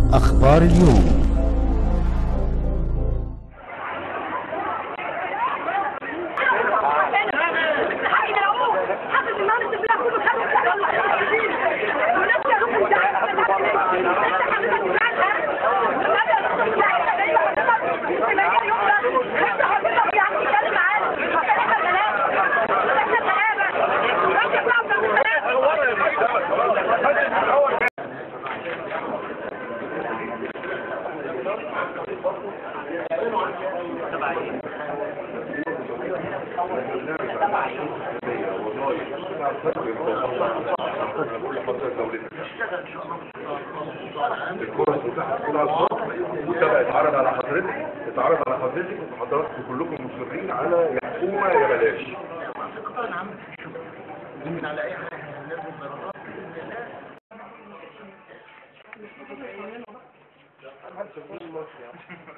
أخبار اليوم. الكورس بتاعها كلها الصبح وتبقى اتعرض على حضرتك وحضراتكم كلكم مصرين على يا حكومه يا بلاش. من على اي حاجه لازم درجات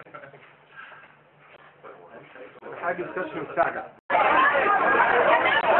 باذن الله. حاجه كشف مستعجل.